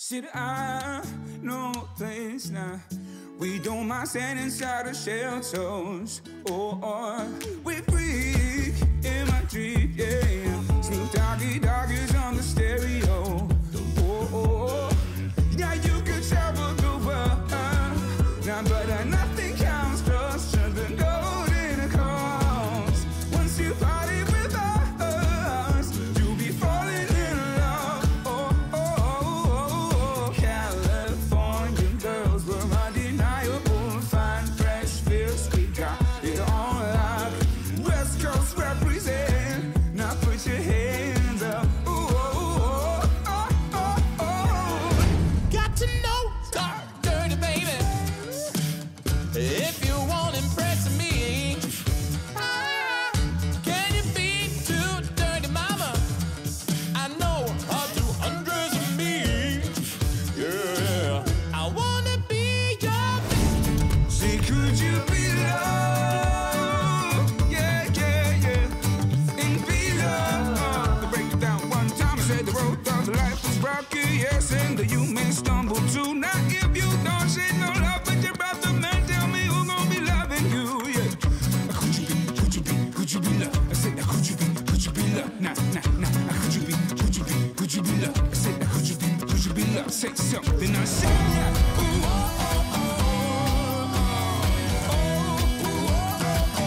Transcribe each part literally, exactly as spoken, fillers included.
Should I know this now? We don't mind standing inside the shelters. Oh, oh, we freak in my dream, yeah. Snoop Doggy Doggy's on the stereo. Oh, oh, yeah, you could travel the world. Now, but uh, nothing counts closer than golden calls. Once you party with us, you'll be falling in love. Oh, oh, oh, oh, oh. California girls were undeniable. Fine, fresh, fierce, we got it on lock. West Coast represent. Now put your hands up. Ooh, oh, oh, oh, oh, oh. Got to know, dark, dirty baby. If you won't impress me, ah, can you be too dirty, mama? I know how to undress me. Yeah, I wanna be your. Say, could you be loved? Yeah, yeah, yeah. And be loved. To break it down one time, I said the road of life was rocky, yes, and you may stumble too. Now, if you don't say no love, but your brother man, tell me who gon' be loving you, yeah. Could you be, could you be, could you be loved? I said, could you be, could you be loved? Nah, nah, nah. Could you be, could you be, could you be loved? I said, could you be, could you be loved? Say something, I said, yeah. Ooh, oh, oh, oh, oh, oh, oh,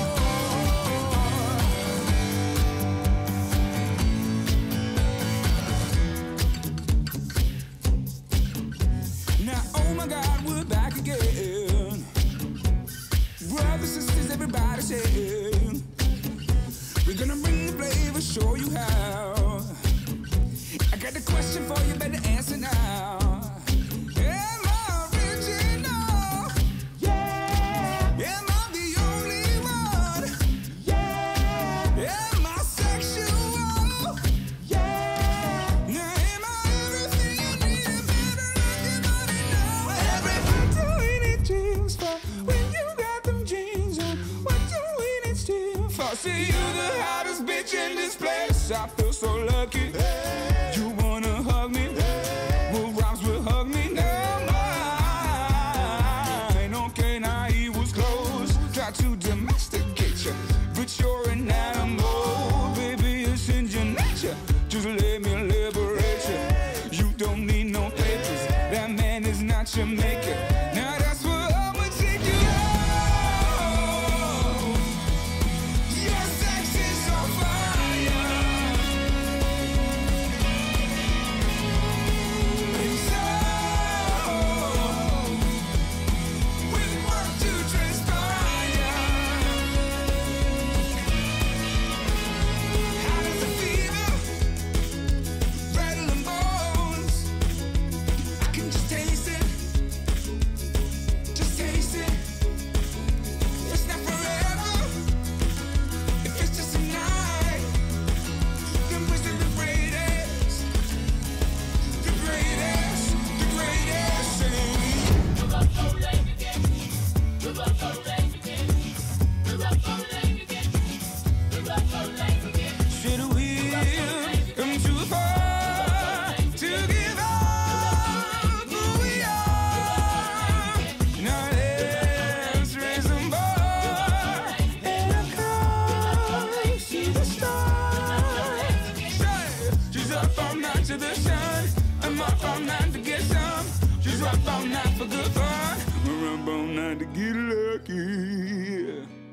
oh. Now, oh my God, we're back again. Brothers, sisters, everybody say we're gonna bring the flavor, show you how. I got a question for you, better answer now. Am I original? Yeah. Am I the only one? Yeah. Am I sexual? Yeah. Now am I everything you need and better like your body now? Everybody doing it dreams for when you got them jeans on. What you waiting still for? See you the hottest bitch in this place. I feel so lucky. You wanna hug me? Well, rhymes will hug me now. Mine. Okay, now he was close. Try to domesticate you, but you're an animal. Baby, it's in your nature. Just let me liberate you. You don't need no papers. That man is not your maker. Now that's what I'ma take you home. Your sex is on fire. And so we want to transpire. How does it feel? Rattling bones. I can just taste it. Just taste it. It's not forever. If it's just a night, then we're still the greatest. The greatest. The greatest. Should we come too far to give up who we are? Now let's raise them bar and come see the stars. She's up all night to the sun. I'm up all night to get some. She's up all night for good fun. We're up all night to get lucky.